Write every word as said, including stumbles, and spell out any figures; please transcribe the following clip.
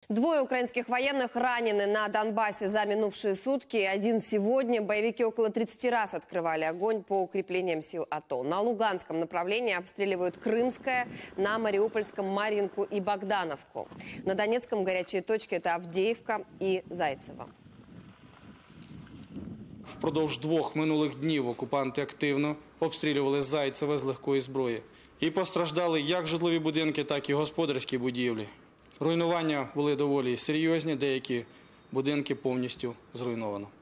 Двое украинских военных ранены на Донбассе за минувшие сутки. Один сегодня. Боевики около тридцати раз открывали огонь по укреплениям сил АТО. На Луганском направлении обстреливают Крымское, на Мариупольском Марьинку и Богдановку. На Донецком горячие точки – это Авдеевка и Зайцево. Впродовж двох минулих днів окупанти активно обстрілювали Зайцеве з легкої зброї. І постраждали як житлові будинки, так і господарські будівлі. Руйнування були доволі серйозні, деякі будинки повністю зруйновано.